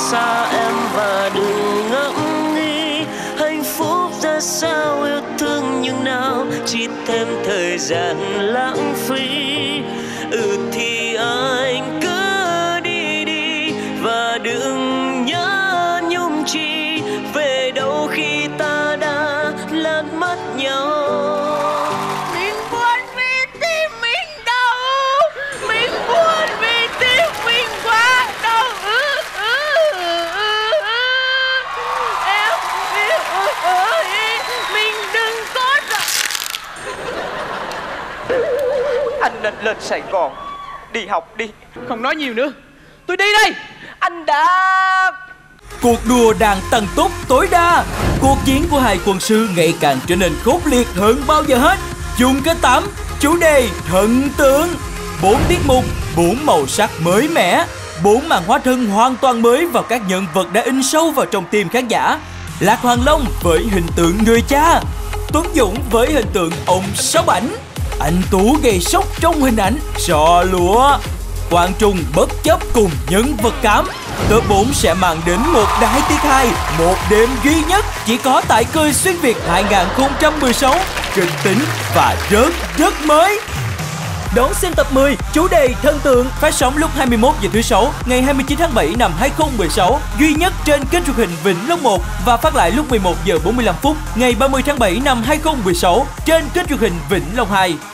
xa em và đừng ngẫm nghĩ hạnh phúc ra sao, yêu thương như nào chỉ thêm thời gian lãng phí. Thì anh cứ đi đi và đừng nhớ nhung chi, về đâu khi ta đã lẫn mất nhau. Mình buồn vì tim mình đau, mình buồn vì tim mình quá đau. Em biết ơi, mình đừng có Anh nên lên Sài Gòn đi học đi. Không nói nhiều nữa, tôi đi đây. Anh đã... Cuộc đua đang tăng tốc tối đa. Cuộc chiến của hai quân sư ngày càng trở nên khốc liệt hơn bao giờ hết. Chung kết 8, chủ đề thần tượng. 4 tiết mục, 4 màu sắc mới mẻ, 4 màn hóa thân hoàn toàn mới vào các nhân vật đã in sâu vào trong tim khán giả. Lạc Hoàng Long với hình tượng người cha, Tuấn Dũng với hình tượng ông Sáu Bảnh, anh Tú gây sốc trong hình ảnh Sò Lụa, Quang Trung bất chấp cùng nhân vật cảm. Top 4 sẽ mang đến một đại tiết 2, một đêm duy nhất chỉ có tại Cười Xuyên Việt 2016, kịch tính và rất mới. Đón xem tập 10 chủ đề thần tượng phát sóng lúc 21 giờ thứ Sáu ngày 29 tháng 7 năm 2016 duy nhất trên kênh truyền hình Vĩnh Long 1 và phát lại lúc 11 giờ 45 phút ngày 30 tháng 7 năm 2016 trên kênh truyền hình Vĩnh Long 2.